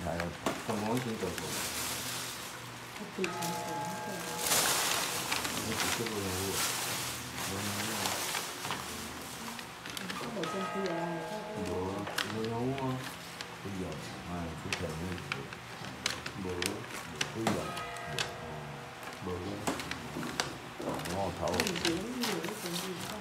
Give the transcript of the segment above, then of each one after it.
台啊，怎么先走走？ 非常熟， 你是不容易， 我真不要啊！ 无用啊，不用，哎，不可能，不用，无我头。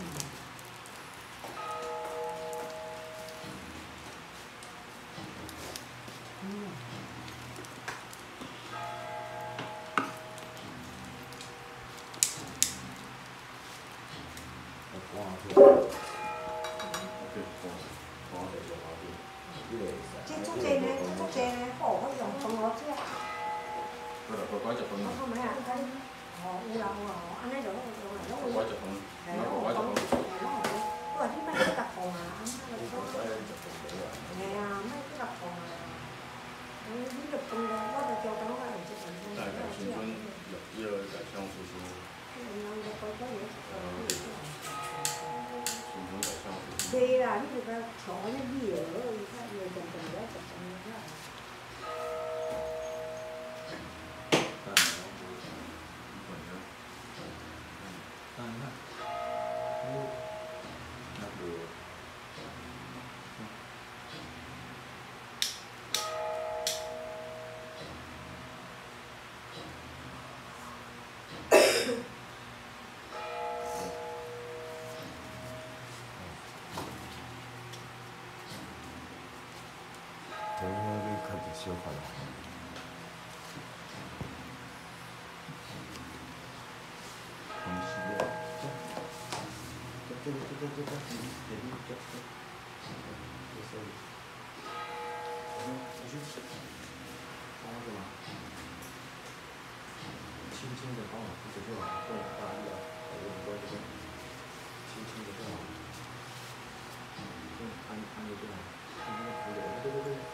这足济呢，这足济呢，好，我用放我这。 乖乖就分。 我咩啊？哦，有啦有啦，安尼就攞用啦，攞乖就分。 係攞我講，攞我講，我話啲咩都夾放啊，係啊，咩都夾放啊。呢個放嘅，我就叫講我嚟接人。 大概青春有100项输出。 对啦，你这个调那味儿，你看有点点的，就这么样。 等一下就开始烧饭了。轻轻的帮我扶着就好，不能大力啊，我用多这个，轻轻的就好，按着就好，轻轻的扶着，对对对。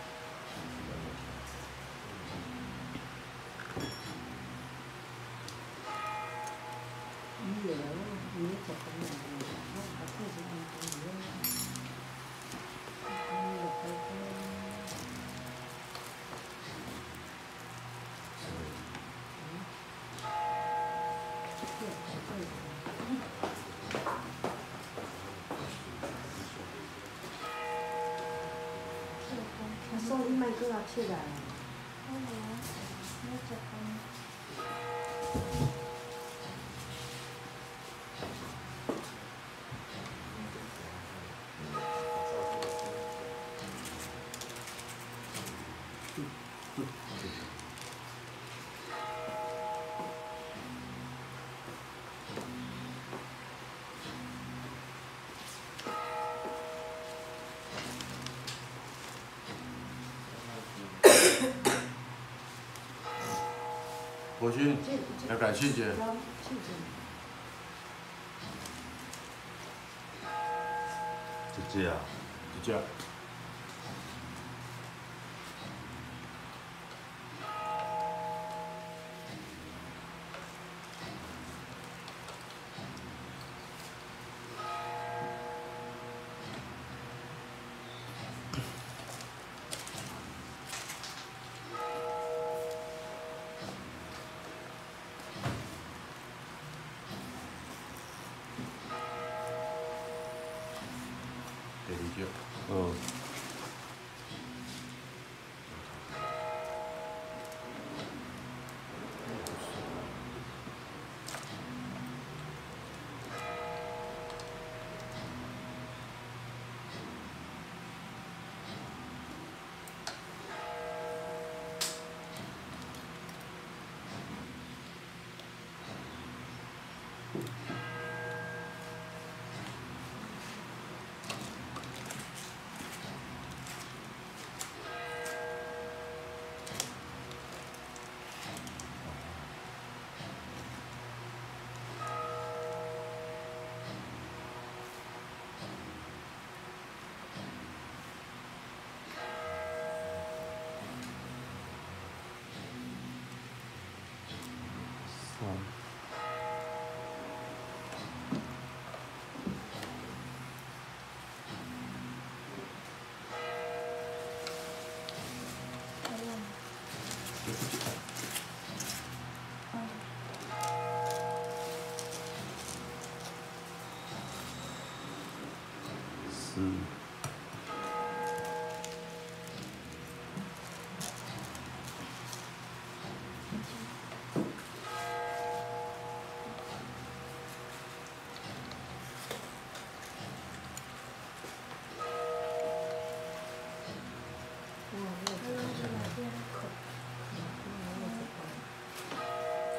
有，你这个呢，我把这些安排了。送你买多少钱的？ 国勋，要感谢姐。就这样，就这样。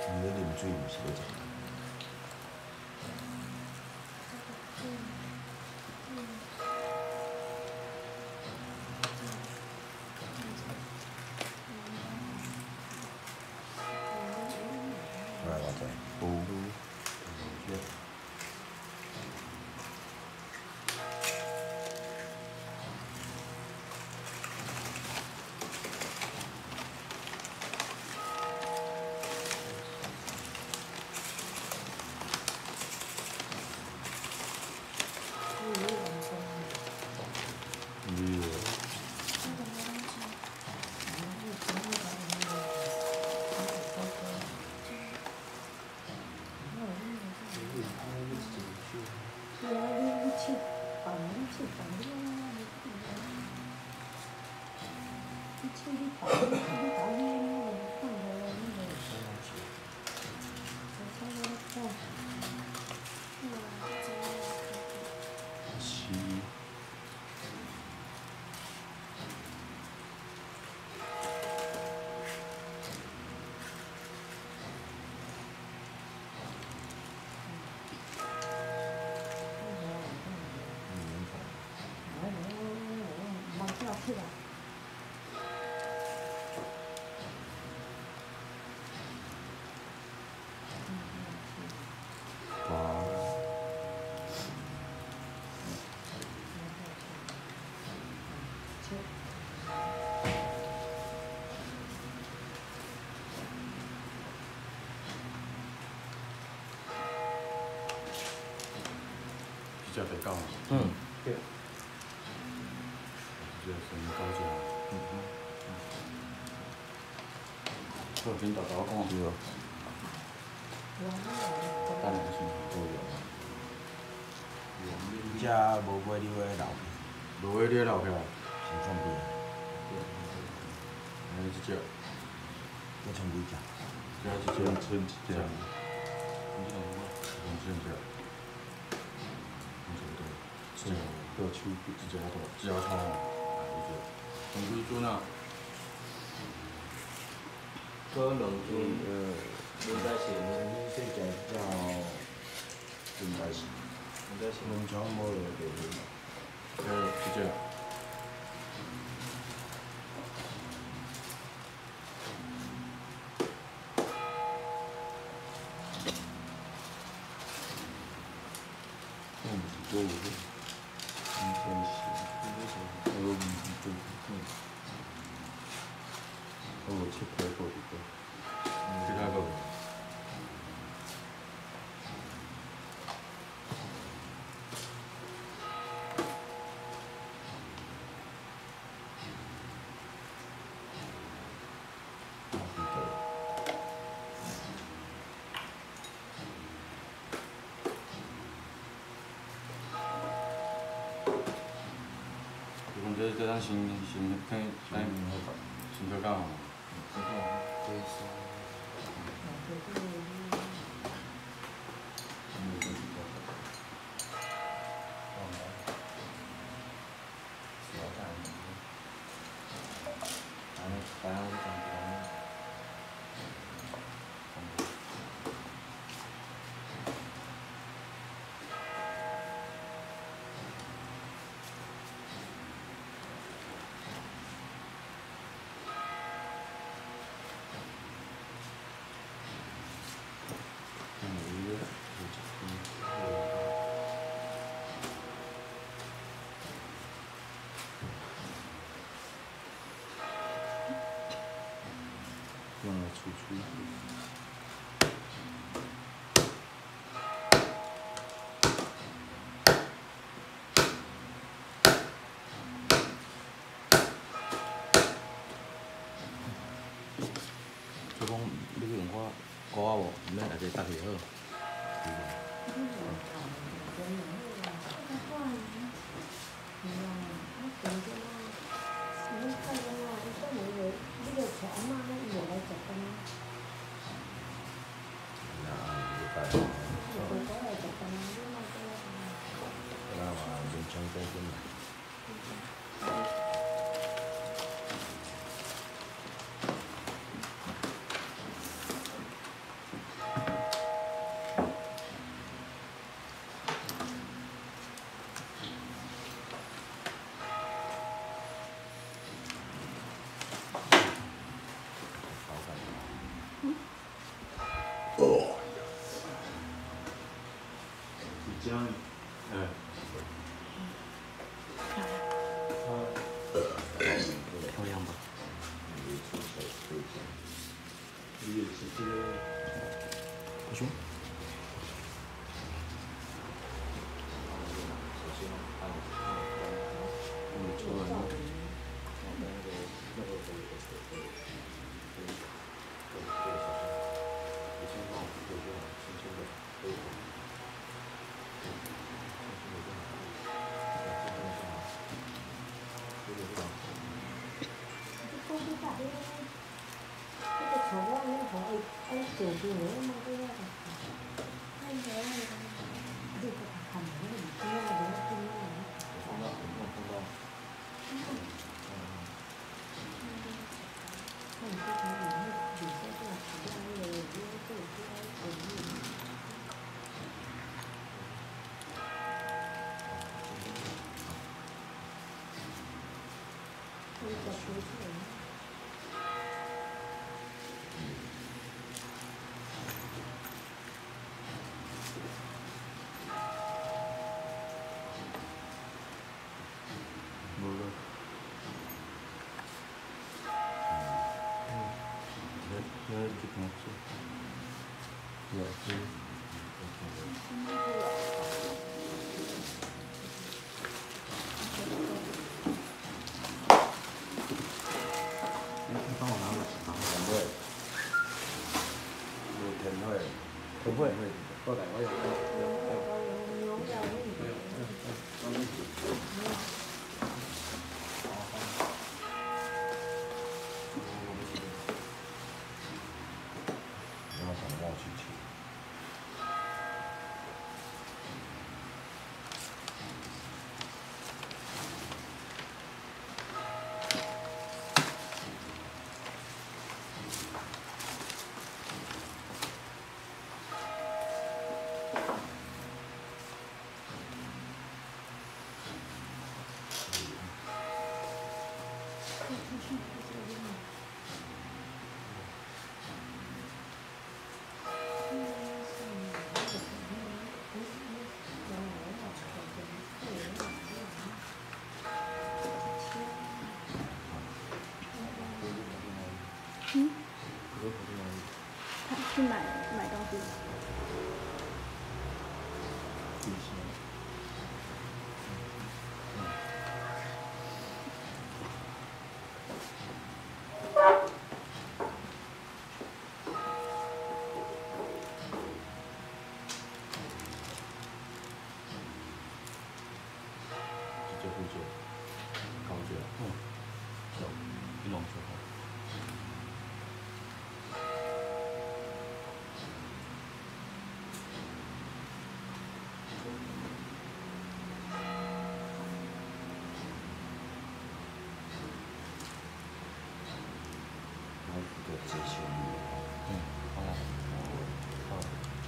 你咧啉水毋是咧食？来偌济？有。 只肥狗。 对。 只生狗只。好，恁豆豆讲。对。等下先都有。 只无买你个老片， 无买你个老片， 是创片。 即只。 要创几只？ 只一只，剩一只。剩一只。只个手只只头，只头，从几尊啊？ 可能应该是你说只叫应该是， 应该是农场无落地个即只。 都有个，应该是，我唔知，我切开过一个， 其他个。这咱新科讲哦。 用来出去。就讲你用我鼓仔无，毋免内底搭起好，对无？ cái chỗ đó nó hỏi anh chủ gì nữa mà cái đó anh nhớ đi cái thằng nó bị kia đó kia không đâu, không đâu. không cái thằng nó bị cái là cái này cái 몰라. 내가 이렇게 고맙지. 야, 你帮我拿拿不会，有甜味， 不会， 后来我有。 我想忘记吃。 他去买东西。 直接会做，高脚，脚一弄就好。 然后这个解胸好了，好。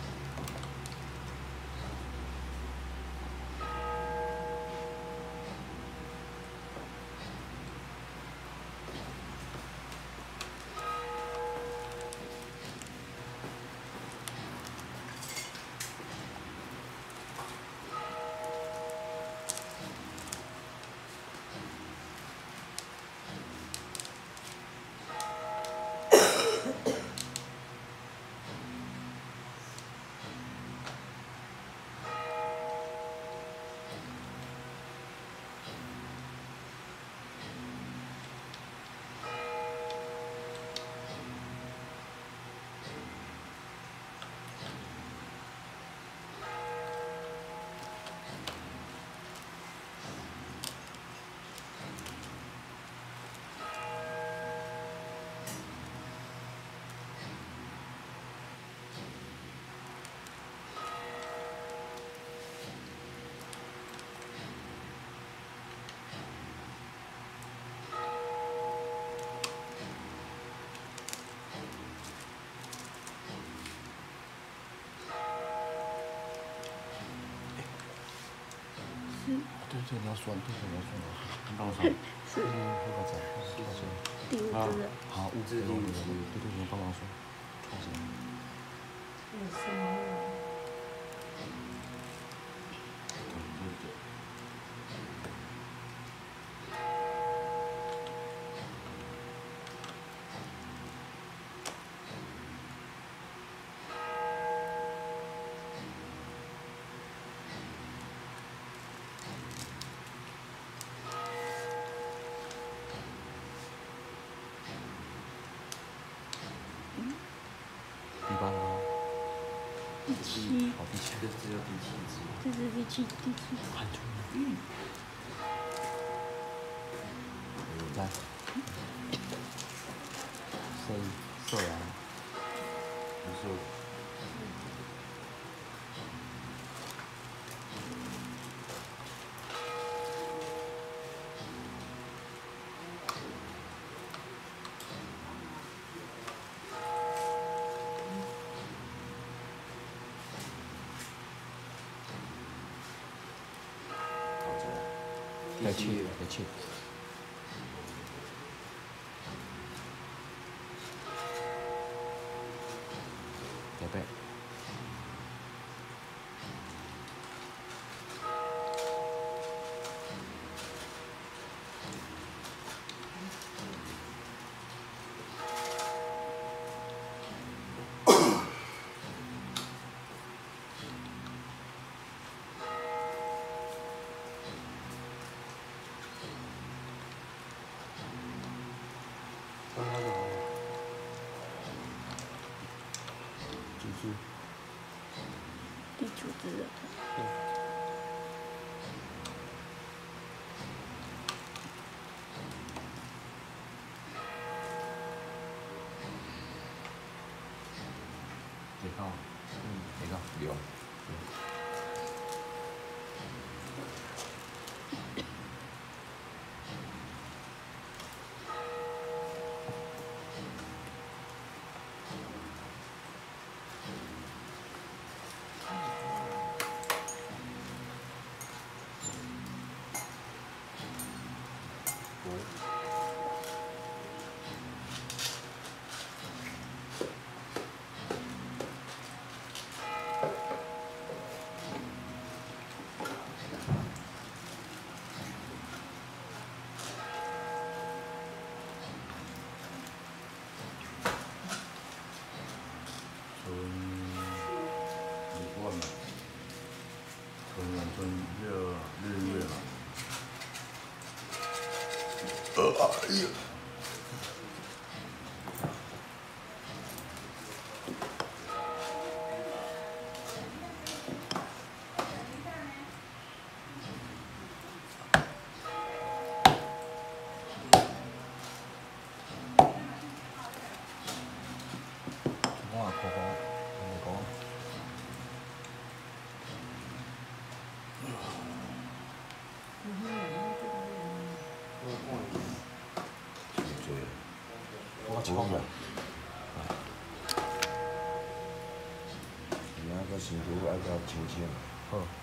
对对，你要酸，对对，你要酸，你帮我酸。 是会把这，会把这。 第五啊只的，， 好，物质对对，你帮忙说，创新。 什么？ 第八了， 第七， 好，第七， 这只有第七只。 这是第七。 看出来。在。 可以射啊， 你说再切，再切。再背。 刚刚就好了。 记住。 地主之人。 别看我， 哪个？有。 日月嘛。哎呀！ 我也考考，你讲。 我超了。 明仔个辛苦爱到清醒。 好。